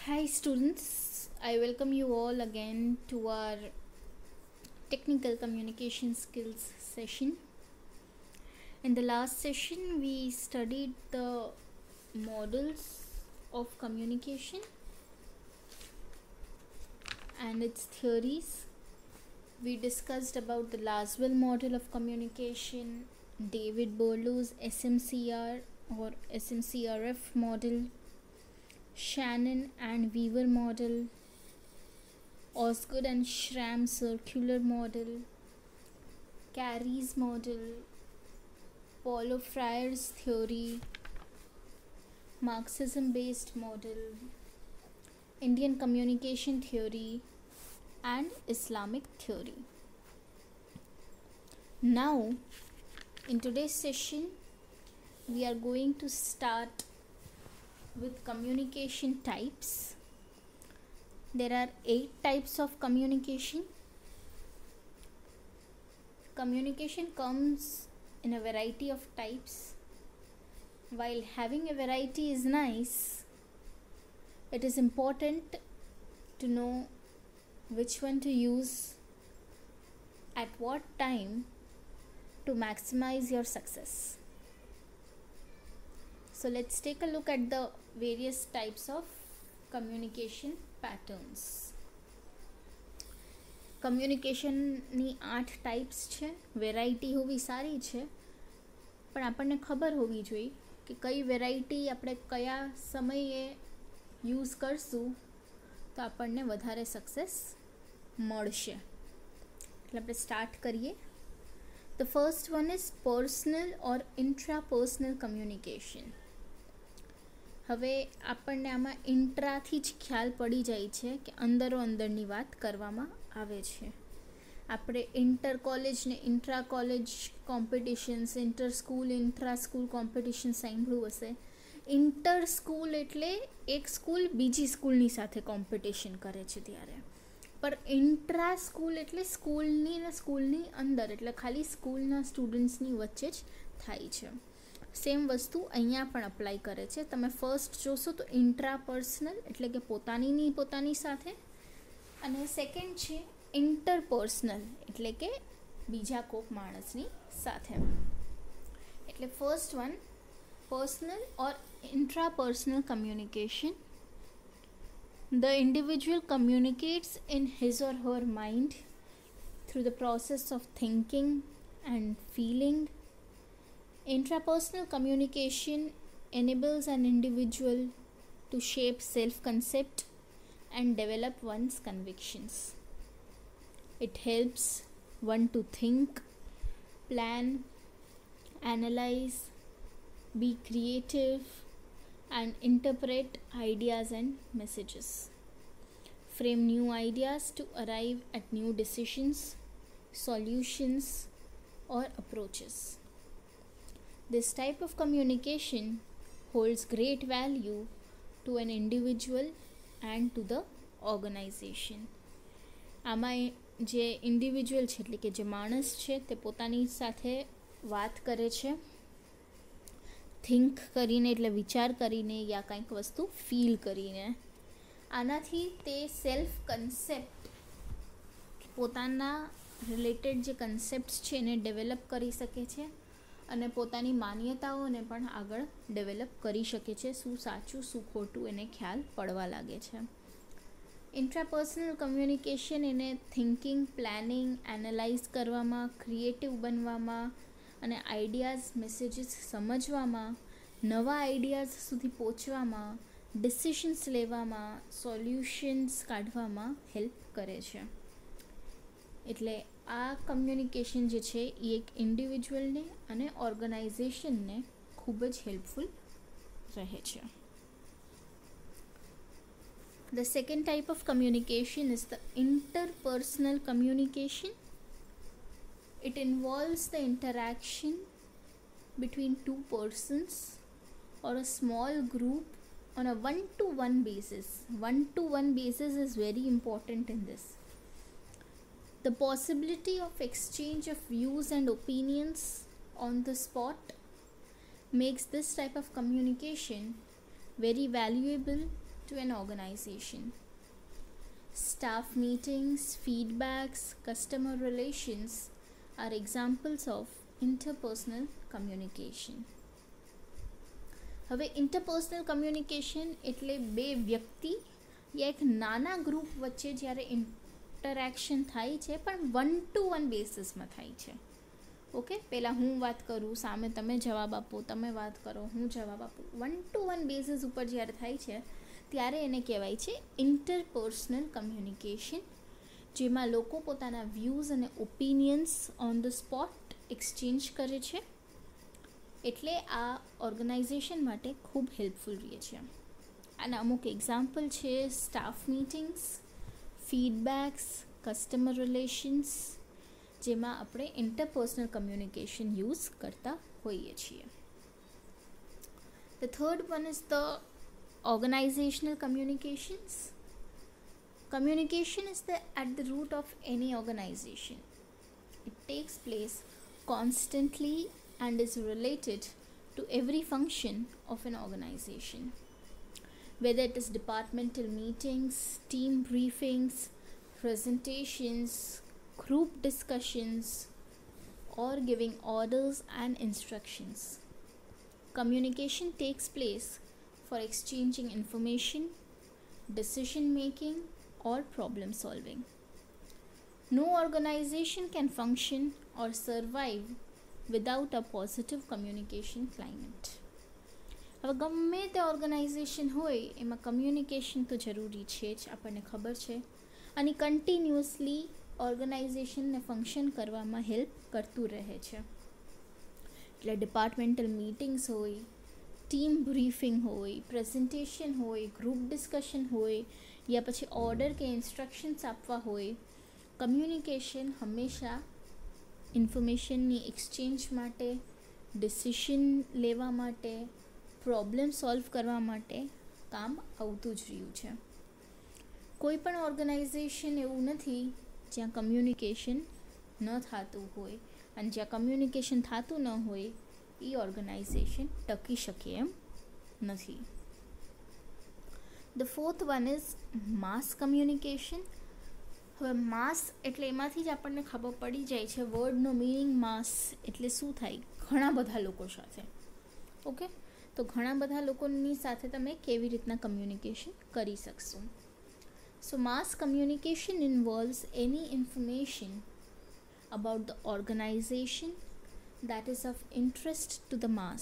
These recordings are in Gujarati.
Hi students, I welcome you all again to our technical communication skills session. In the last session we studied the models of communication and its theories. We discussed about the Laswell model of communication, David Berlow's SMCR or SMCRF model, Shannon and Weaver model, Osgood and Schramm circular model, Carey's model, Paulo Freire's theory, Marxism based model, Indian communication theory, and Islamic theory. Now, in today's session, we are going to start with communication types. There are 8 types of communication. Communication comes in a variety of types. While having a variety is nice, it is important to know which one to use at what time to maximize your success. So let's take a look at the various types of communication patterns. કમ્યુનિકેશનની 8 ટાઈપ્સ છે. વેરાયટી હોવી સારી છે, પણ આપણને ખબર હોવી જોઈએ કે કઈ વેરાયટી આપણે કયા સમયે યુઝ કરશું તો આપણને વધારે સક્સેસ મળશે. એટલે આપણે સ્ટાર્ટ કરીએ. The first one is personal or intrapersonal communication. હવે આપણને આમાં ઇન્ટ્રાથી જ ખ્યાલ પડી જાય છે કે અંદરો અંદરની વાત કરવામાં આવે છે. આપણે ઇન્ટર કોલેજ ને intra college competitions, inter school intra school competition સાંભળ્યું હશે. ઇન્ટર સ્કૂલ એટલે એક સ્કૂલ બીજી સ્કૂલની સાથે કોમ્પિટિશન કરે છે ત્યારે, પર ઇન્ટ્રા સ્કૂલ એટલે સ્કૂલની ને સ્કૂલની અંદર, એટલે ખાલી સ્કૂલના સ્ટુડન્ટ્સની વચ્ચે જ થાય છે. સેમ વસ્તુ અહીંયા પણ અપ્લાય કરે છે. તમે ફર્સ્ટ જોશો તો ઇન્ટ્રાપર્સનલ એટલે કે પોતાની સાથે, અને સેકન્ડ છે ઇન્ટરપર્સનલ એટલે કે બીજા કોક માણસની સાથે. એટલે first one personal or intrapersonal communication. The individual communicates in his or her mind through the process of thinking and feeling. Intrapersonal communication enables an individual to shape self-concept and develop one's convictions. It helps one to think, plan, analyze, be creative, and interpret ideas and messages. Frame new ideas to arrive at new decisions, solutions, or approaches. This type of communication holds great value to an individual and to the organization. આમાં જે ઇન્ડિવિજ્યુઅલ છે એટલે કે જે માણસ છે તે પોતાની સાથે વાત કરે છે, થિંક કરીને એટલે વિચાર કરીને યા કંઈક વસ્તુ ફીલ કરીને. આનાથી તે સેલ્ફ કન્સેપ્ટ, પોતાના રિલેટેડ જે કન્સેપ્ટ્સ છે એને ડેવલપ કરી શકે છે અને પોતાની માન્યતાઓને પણ આગળ ડેવલપ કરી શકે છે. શું સાચું શું ખોટું એને ખ્યાલ પડવા લાગે છે. ઇન્ટ્રાપર્સનલ કમ્યુનિકેશન એને થિંકિંગ, પ્લાનિંગ, એનાલાઇઝ કરવામાં, ક્રિએટિવ બનવામાં અને આઈડિયાઝ, મેસેજીસ સમજવામાં, નવા આઈડિયાઝ સુધી પહોંચવામાં, ડિસિશન્સ લેવામાં, સોલ્યુશન્સ કાઢવામાં હેલ્પ કરે છે. એટલે આ કમ્યુનિકેશન જે છે એ એક ઇન્ડિવિજ્યુઅલને અને ઓર્ગનાઇઝેશનને ખૂબ જ હેલ્પફુલ રહે છે. The second type of communication is the interpersonal communication. It involves the interaction between two persons or a small group on a one-to-one basis. One-to-one basis is very important in this. The possibility of exchange of views and opinions on the spot makes this type of communication very valuable to an organization. Staff meetings, feedbacks, customer relations are examples of interpersonal communication. હવે ઇન્ટરપર્સનલ કમ્યુનિકેશન એટલે બે વ્યક્તિ યા એક નાના ગ્રુપ વચ્ચે જ્યારે ઇન્ટરેક્શન થાય છે પણ 1-to-1 બેસિસમાં થાય છે. ઓકે, પહેલાં હું વાત કરું, સામે તમે જવાબ આપો, તમે વાત કરો, હું જવાબ આપું. 1-to-1 બેસિસ ઉપર જ્યારે થાય છે ત્યારે એને કહેવાય છે ઇન્ટરપર્સનલ કમ્યુનિકેશન, જેમાં લોકો પોતાના વ્યૂઝ અને opinions on the spot exchange કરે છે. એટલે આ ઓર્ગેનાઇઝેશન માટે ખૂબ હેલ્પફુલ રહે છે. આના અમુક એક્ઝામ્પલ છે staff meetings, feedbacks, customer relations, જેમાં આપણે ઇન્ટરપર્સનલ કમ્યુનિકેશન યુઝ કરતા હોઈએ છીએ. The third one is the organizational communications. Communication is at the root of any organization. It takes place constantly and is related to every function of an organization. Whether it is departmental meetings, team briefings, presentations, group discussions, or giving orders and instructions. Communication takes place for exchanging information, decision making, or problem solving. No organization can function or survive without a positive communication climate. હવે ગમે તે ઓર્ગેનાઇઝેશન હોય એમાં કમ્યુનિકેશન તો જરૂરી છે જ, આપણને ખબર છે, અને કન્ટિન્યુઅસલી ઓર્ગેનાઇઝેશનને ફંક્શન કરવામાં હેલ્પ કરતું રહે છે. એટલે ડિપાર્ટમેન્ટલ મીટિંગ્સ હોય, ટીમ બ્રીફિંગ હોય, પ્રેઝન્ટેશન હોય, ગ્રુપ ડિસ્કશન હોય, યા પછી ઓર્ડર કે ઇન્સ્ટ્રક્શન્સ આપવા હોય, કમ્યુનિકેશન હંમેશા ઇન્ફોર્મેશનની એક્સચેન્જ માટે, ડિસિશન લેવા માટે, પ્રોબ્લેમ સોલ્વ કરવા માટે કામ આવતું જ રહ્યું છે. કોઈ પણ ઓર્ગેનાઇઝેશન એવું નથી જ્યાં કમ્યુનિકેશન ન થતું હોય, અને જ્યાં કમ્યુનિકેશન થતું ન હોય એ ઓર્ગેનાઇઝેશન ટકી શકે એમ નથી. The fourth one is mass communication. હવે માસ એટલે એમાંથી જ આપણને ખબર પડી જાય છે વર્ડનો મિનિંગ. માસ એટલે શું થાય? ઘણા બધા લોકો સાથે. ઓકે, તો ઘણા બધા લોકોની સાથે તમે કેવી રીતના કમ્યુનિકેશન કરી શકશો? સો માસ કમ્યુનિકેશન ઇન્વોલ્વ્સ એની information about the organization that is of interest to the mass.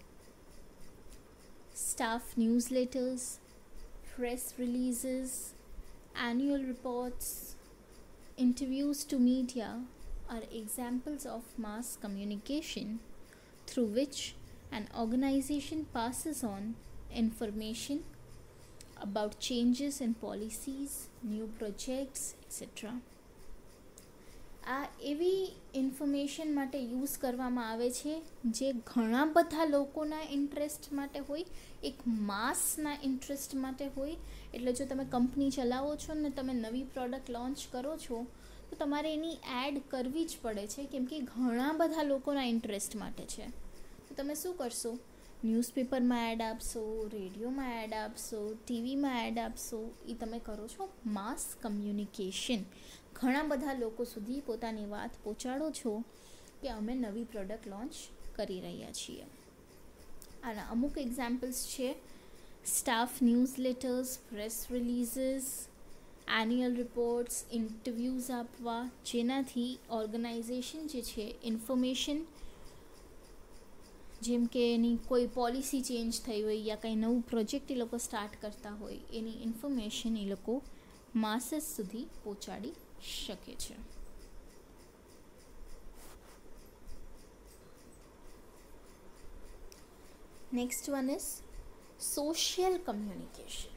Staff newsletters, press releases, annual reports, interviews to media are examples of mass communication through which an organization passes on information about changes in policies, new projects, etc. આ એવી ઇન્ફોર્મેશન માટે યુઝ કરવામાં આવે છે જે ઘણા બધા લોકોના ઇન્ટરેસ્ટ માટે હોય, એક માસના ઇન્ટરેસ્ટ માટે હોય. એટલે જો તમે કંપની ચલાવો છો ને તમે નવી પ્રોડક્ટ લોન્ચ કરો છો તો તમારે એની એડ કરવી જ પડે છે, કેમ કે ઘણા બધા લોકોના ઇન્ટરેસ્ટ માટે છે. તો તમે શું કરશો? ન્યૂઝપેપરમાં એડ આપશો, રેડિયોમાં એડ આપશો, ટીવીમાં એડ આપશો. એ તમે કરો છો માસ કમ્યુનિકેશન. ઘણા બધા લોકો સુધી પોતાની વાત પહોંચાડો છો કે અમે નવી પ્રોડક્ટ લોન્ચ કરી રહ્યા છીએ. આના અમુક એક્ઝામ્પલ્સ છે staff newsletters, press releases, annual reports, interviews આપવા, જેનાથી ઓર્ગેનાઇઝેશન જે છે ઇન્ફોર્મેશન, જેમ કે એની કોઈ પોલિસી ચેન્જ થઈ હોય યા કંઈ નવું પ્રોજેક્ટ એ લોકો સ્ટાર્ટ કરતા હોય એની ઇન્ફોર્મેશન એ લોકો માસેસ સુધી પહોંચાડી શકે છે. Next one is social communication.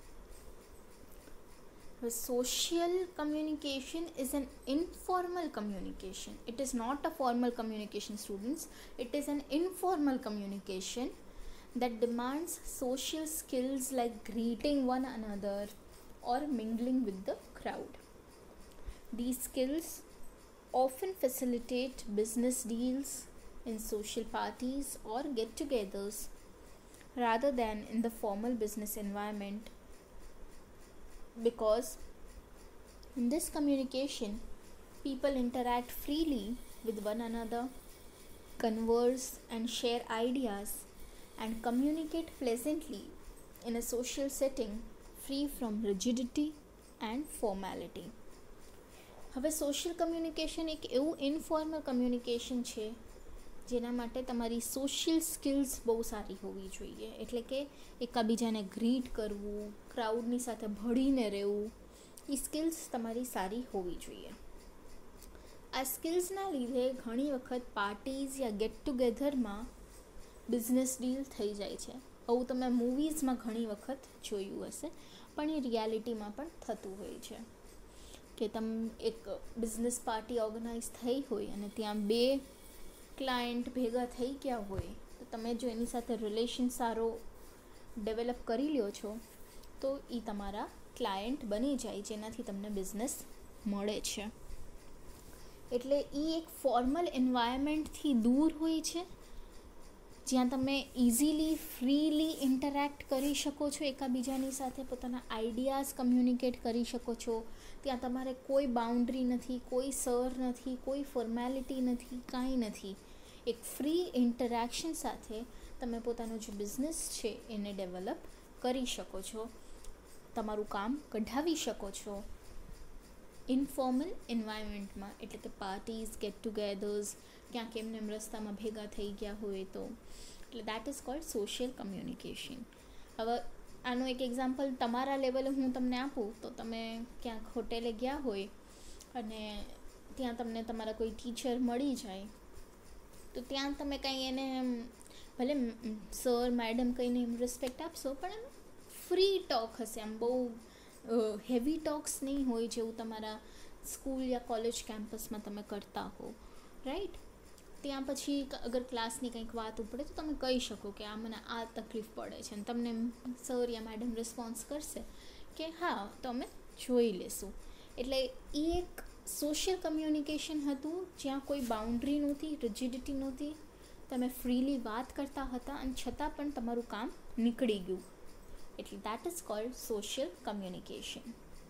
Social communication is an informal communication. It is not a formal communication, students. It is an informal communication that demands social skills like greeting one another or mingling with the crowd. These skills often facilitate business deals in social parties or get-togethers rather than in the formal business environment because in this communication, people interact freely with one another, converse and share ideas, and communicate pleasantly in a social setting free from rigidity and formality. હવે સોશિયલ કમ્યુનિકેશન એક એવું ઇનફોર્મલ કમ્યુનિકેશન છે જેના માટે તમારી સોશિયલ સ્કિલ્સ બહુ સારી હોવી જોઈએ. એટલે કે એકાબીજાને ગ્રીટ કરવું, ક્રાઉડની સાથે ભળીને રહેવું, એ સ્કિલ્સ તમારી સારી હોવી જોઈએ. આ સ્કિલ્સના લીધે ઘણી વખત પાર્ટીઝ યા ગેટ ટુગેધરમાં બિઝનેસ ડીલ થઈ જાય છે. આવું તમે મૂવીઝમાં ઘણી વખત જોયું હશે, પણ એ રિયાલિટીમાં પણ થતું હોય છે કે એક બિઝનેસ પાર્ટી ઓર્ગેનાઇઝ થઈ હોય અને ત્યાં 2 ક્લાયન્ટ ભેગા થઈ ગયા હોય, તો તમે જો એની સાથે રિલેશન સારો ડેવલપ કરી લ્યો છો તો એ તમારા ક્લાયન્ટ બની જાય, જેનાથી તમને બિઝનેસ મળે છે. એટલે એ એક ફોર્મલ એન્વાયરમેન્ટથી દૂર હોય છે, જ્યાં તમે ઇઝીલી ફ્રીલી ઇન્ટરેક્ટ કરી શકો છો એકાબીજાની સાથે, પોતાના આઈડિયાઝ કમ્યુનિકેટ કરી શકો છો. ત્યાં તમારે કોઈ બાઉન્ડ્રી નથી, કોઈ સર નથી, કોઈ ફોર્મેલિટી નથી, કાંઈ નથી. એક ફ્રી ઇન્ટરેક્શન સાથે તમે પોતાનો જે બિઝનેસ છે એને ડેવલપ કરી શકો છો, તમારું કામ કઢાવી શકો છો ઇનફોર્મલ એન્વાયરમેન્ટમાં. એટલે કે પાર્ટીઝ, ગેટ ટુગેધર્સ, ક્યાંક એમને રસ્તામાં ભેગા થઈ ગયા હોય તો. એટલે that is called social communication. હવે આનું એક એક્ઝામ્પલ તમારા લેવલે હું તમને આપું તો તમે ક્યાંક હોટેલે ગયા હોય અને ત્યાં તમને તમારા કોઈ ટીચર મળી જાય, તો ત્યાં તમે કંઈ એને ભલે સર મેડમ કહીને એમ રિસ્પેક્ટ આપશો, પણ એમ ફ્રી ટોક હશે, આમ બહુ હેવી ટોક્સ નહીં હોય જેવું તમારા સ્કૂલ યા કોલેજ કેમ્પસમાં તમે કરતા હો, રાઈટ. ત્યાં પછી અગર ક્લાસની કંઈક વાત ઉપડે તો તમે કહી શકો કે આ મને આ તકલીફ પડે છે, અને તમને સર યા મેડમ રિસ્પોન્સ કરશે કે હા તો અમે જોઈ લેશું. એટલે એ એક સોશિયલ કમ્યુનિકેશન હતું જ્યાં કોઈ બાઉન્ડ્રી નહોતી, રિજિડિટી નહોતી, તમે ફ્રીલી વાત કરતા હતા અને છતાં પણ તમારું કામ નીકળી ગયું. એટલે that is called social communication.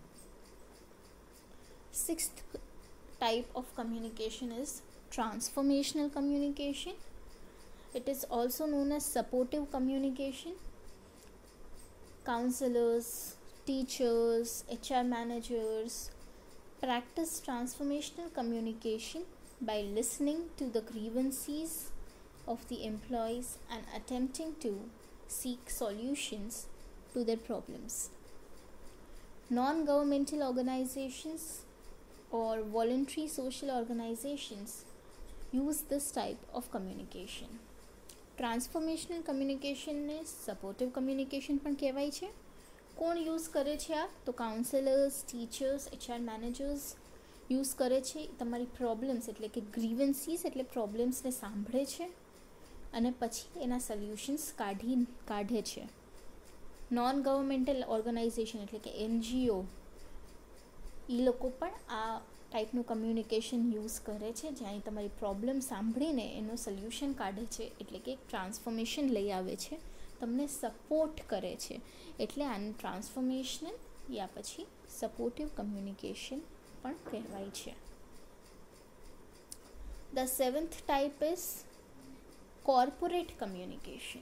6th type of communication is transformational communication. It is also known as supportive communication. Counselors, teachers, HR managers practice transformational communication by listening to the grievances of the employees and attempting to seek solutions to their problems. Non-governmental organizations or voluntary social organizations use this type of communication. Transformational કમ્યુનિકેશનને સપોર્ટિવ કમ્યુનિકેશન પણ કહેવાય છે. કોણ યુઝ કરે છે આ? તો counsellors, teachers, HR managers use કરે છે. તમારી પ્રોબ્લેમ્સ એટલે કે ગ્રીવન્સીસ એટલે પ્રોબ્લેમ્સને સાંભળે છે અને પછી એના સોલ્યુશન્સ કાઢે છે. નોન ગવર્મેન્ટલ ઓર્ગેનાઇઝેશન એટલે કે NGO એ લોકો પણ આ ટાઈપનું કમ્યુનિકેશન યુઝ કરે છે, જ્યાં તમારી પ્રોબ્લેમ સાંભળીને એનું સોલ્યુશન કાઢે છે, એટલે કે ટ્રાન્સફોર્મેશન લઈ આવે છે, તમને સપોર્ટ કરે છે. એટલે આનું ટ્રાન્સફોર્મેશનલ યા પછી સપોર્ટિવ કમ્યુનિકેશન પણ કહેવાય છે. The 7th type is corporate communication.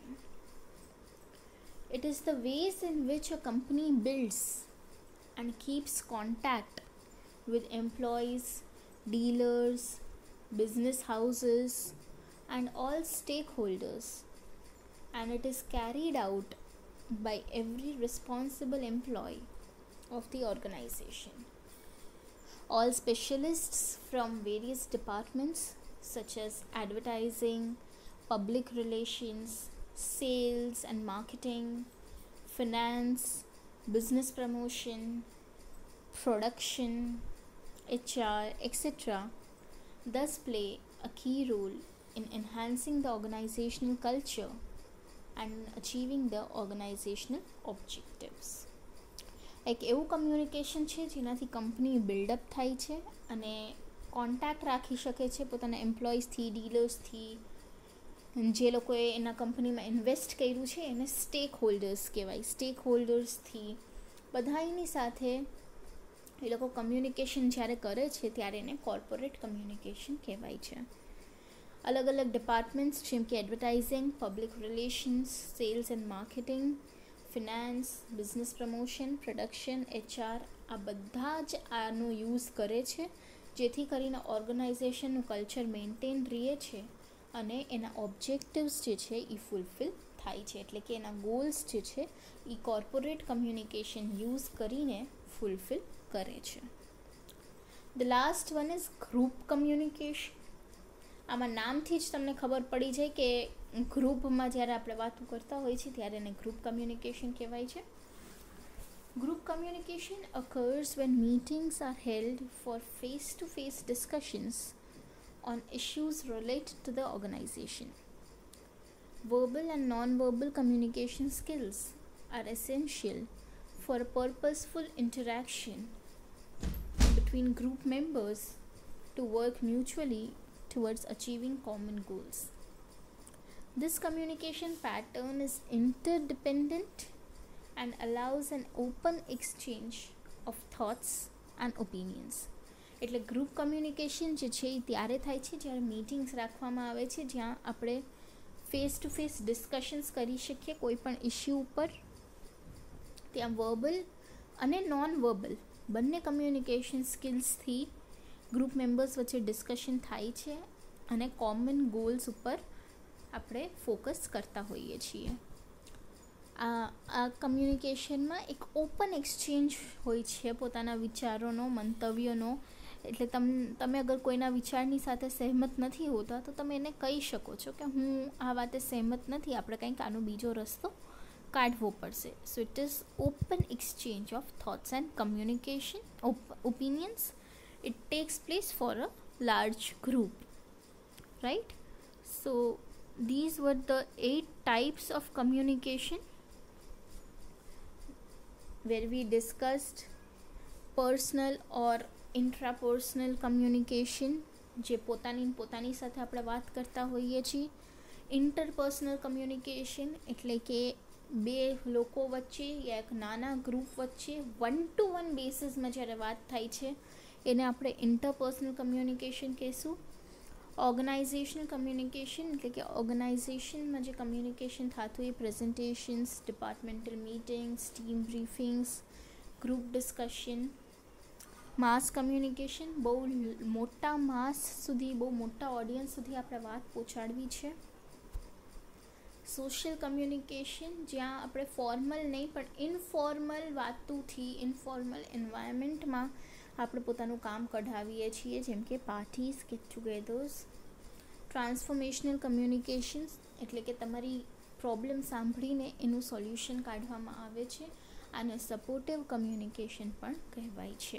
It is the ways in which a company builds and keeps contact with employees, dealers, business houses, and all stakeholders, and it is carried out by every responsible employee of the organization. All specialists from various departments such as advertising, public relations, sales and marketing, finance, business promotion, production, HR, etc. thus play a key role in enhancing the organizational culture and achieving the organizational objectives. એક એવું કમ્યુનિકેશન છે જેનાથી કંપની બિલ્ડઅપ થાય છે અને કોન્ટેક્ટ રાખી શકે છે પોતાના એમ્પ્લોઈઝથી, ડીલર્સથી, જે લોકોએ એના કંપનીમાં ઇન્વેસ્ટ કર્યું છે એને સ્ટેક હોલ્ડર્સ કહેવાય. સ્ટેક હોલ્ડર્સથી બધાની સાથે એ લોકો કમ્યુનિકેશન જ્યારે કરે છે ત્યારે એને કોર્પોરેટ કમ્યુનિકેશન કહેવાય છે. અલગ અલગ ડિપાર્ટમેન્ટ્સ જેમ કે advertising, public relations, sales and marketing, finance, business promotion, production, HR, આ બધા જ આનો યુઝ કરે છે, જેથી કરીને ઓર્ગેનાઇઝેશનનું કલ્ચર મેન્ટેન રહે છે અને એના ઓબ્જેક્ટિવ્સ જે છે એ ફૂલફિલ થાય છે. એટલે કે એના ગોલ્સ જે છે એ કોર્પોરેટ કમ્યુનિકેશન યુઝ કરીને ફૂલફિલ કરે છે. The last one is group communication. આમાં નામથી જ તમને ખબર પડી જાય કે ગ્રુપમાં જ્યારે આપણે વાતો કરતા હોઈએ છીએ ત્યારે એને ગ્રુપ કમ્યુનિકેશન કહેવાય છે. Group communication occurs when meetings are held for face-to-face discussions on issues related to the organization. Verbal and non-verbal communication skills are essential for a purposeful interaction between group members to work mutually towards achieving common goals. This communication pattern is interdependent and allows an open exchange of thoughts and opinions. એટલે ગ્રુપ કમ્યુનિકેશન જે છે એ ત્યારે થાય છે જ્યારે મીટિંગ્સ રાખવામાં આવે છે જ્યાં આપણે ફેસ ટુ ફેસ ડિસ્કશન્સ કરી શકીએ કોઈ પણ ઇશ્યુ ઉપર. ત્યાં વર્બલ અને નોન વર્બલ બંને કમ્યુનિકેશન સ્કિલ્સથી ગ્રુપ મેમ્બર્સ વચ્ચે ડિસ્કશન થાય છે અને કોમન ગોલ્સ ઉપર આપણે ફોકસ કરતા હોઈએ છીએ. આ કમ્યુનિકેશનમાં એક ઓપન એક્સચેન્જ હોય છે પોતાના વિચારોનો, મંતવ્યોનો. એટલે તમે અગર કોઈના વિચારની સાથે સહેમત નથી હોતા તો તમે એને કહી શકો છો કે હું આ વાતે સહેમત નથી, આપણે કંઈક આનો બીજો રસ્તો કાઢવો પડશે. So it is open exchange of thoughts and communication opinions. It takes place for a large group, right? So these were the 8 types of communication where we discussed personal or intrapersonal communication, જે પોતાની સાથે આપણે વાત કરતા હોઈએ છીએ. ઇન્ટરપર્સનલ કમ્યુનિકેશન એટલે કે બે લોકો વચ્ચે યા એક નાના ગ્રુપ વચ્ચે 1-to-1 બેસિસમાં જ્યારે વાત થાય છે એને આપણે ઇન્ટરપર્સનલ કમ્યુનિકેશન કહીશું. ઓર્ગેનાઇઝેશનલ કમ્યુનિકેશન એટલે કે ઓર્ગેનાઇઝેશનમાં જે કમ્યુનિકેશન થતું હોય, presentations, departmental meetings, team briefings, group discussion. Mass communication, બહુ મોટા માસ સુધી, બહુ મોટા ઓડિયન્સ સુધી આપણે વાત પહોંચાડવી છે. સોશિયલ કમ્યુનિકેશન જ્યાં આપણે ફોર્મલ નહીં પણ ઇનફોર્મલ વાતોથી, ઇનફોર્મલ એન્વાયરમેન્ટમાં આપણે પોતાનું કામ કઢાવીએ છીએ, જેમ કે parties, get togethers. Transformational communications એટલે કે તમારી પ્રોબ્લેમ સાંભળીને એનું સોલ્યુશન કાઢવામાં આવે છે. આને સપોર્ટિવ કમ્યુનિકેશન પણ કહેવાય છે.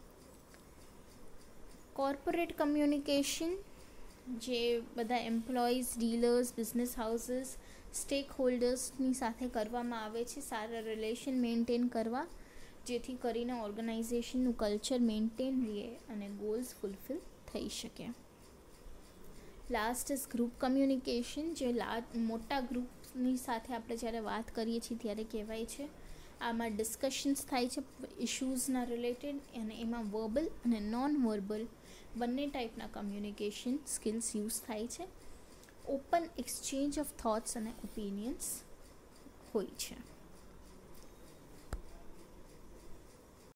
કોર્પોરેટ કમ્યુનિકેશન જે બધા એમ્પ્લોઈઝ, ડીલર્સ, બિઝનેસ હાઉસીસ, સ્ટેક હોલ્ડર્સની સાથે કરવામાં આવે છે સારા રિલેશન મેન્ટેન કરવા, જેથી કરીને ઓર્ગેનાઇઝેશનનું કલ્ચર મેન્ટેન રહે અને ગોલ્સ ફૂલફિલ થઈ શકે. લાસ્ટ ઇઝ ગ્રુપ કમ્યુનિકેશન જે મોટા ગ્રુપની સાથે આપણે જ્યારે વાત કરીએ છીએ ત્યારે કહેવાય છે. આમાં ડિસ્કશન્સ થાય છે ઇશ્યુઝના રિલેટેડ અને એમાં વર્બલ અને નોન વર્બલ બંને ટાઈપના કમ્યુનિકેશન સ્કિલ્સ યુઝ થાય છે. ઓપન એક્સચેન્જ ઓફ થોટ્સ અને ઓપિનિયન્સ હોય છે.